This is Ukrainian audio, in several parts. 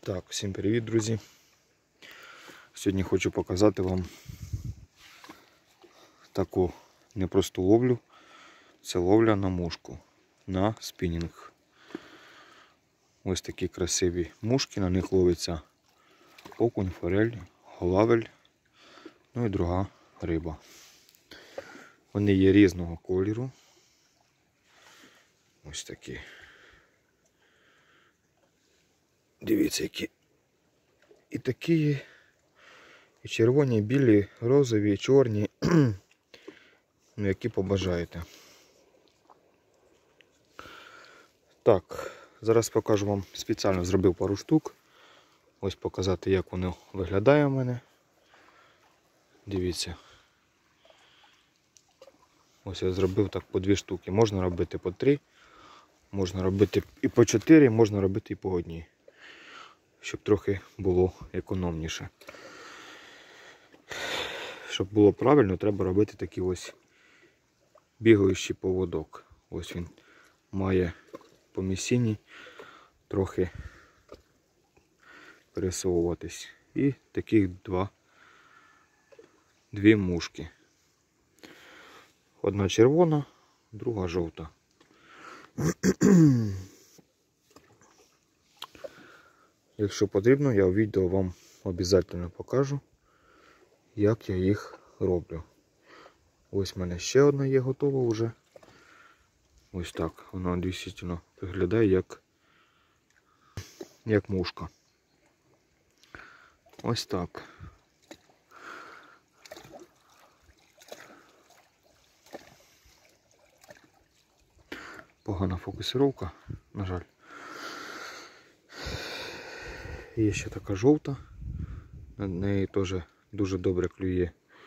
Так, всім привіт, друзі! Сьогодні хочу показати вам таку непросту ловлю. Це ловля на мушку, на спінінг. Ось такі красиві мушки, на них ловиться окунь, форель, голавель, ну і друга риба. Вони є різного кольору. Ось такі. Дивіться, які. І такі є. І червоні, і білі, розові, і чорні. Ну, які побажаєте. Так, зараз покажу вам, спеціально зробив пару штук. Ось показати, як воно виглядає у мене. Дивіться. Ось я зробив так по 2 штуки. Можна робити по 3, можна робити і по 4, можна робити і по 1. Щоб трохи було економніше. Щоб було правильно, треба робити такий ось бігаючий поводок. Ось він має по місцині трохи пересовуватись. І таких дві мушки. Одна червона, друга жовта. Якщо потрібно, я в відео вам обов'язково покажу, як я їх роблю. Ось в мене ще одна є готова вже. Ось так. Вона дійсно виглядає як мушка. Ось так. Погана фокусировка, на жаль. Є ще така жовта. На неї теж дуже добре клює.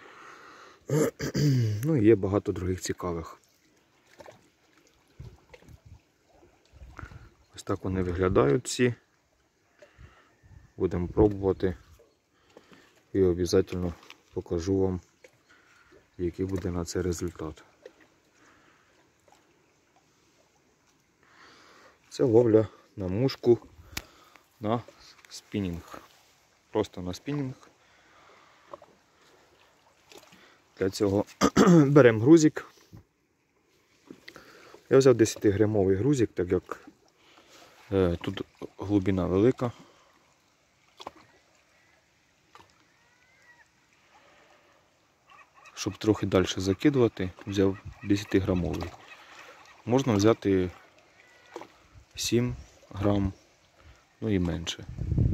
Ну і є багато других цікавих. Ось так вони виглядають всі. Будемо пробувати. І обов'язково покажу вам, який буде на це результат. Це ловля на мушку на спінінг. Просто на спінінг. Для цього беремо грузик. Я взяв 10-грамовий грузик, так як тут глибина велика. Щоб трохи далі закидувати, взяв 10-грамовий. Можна взяти 7 грам, ну і менше.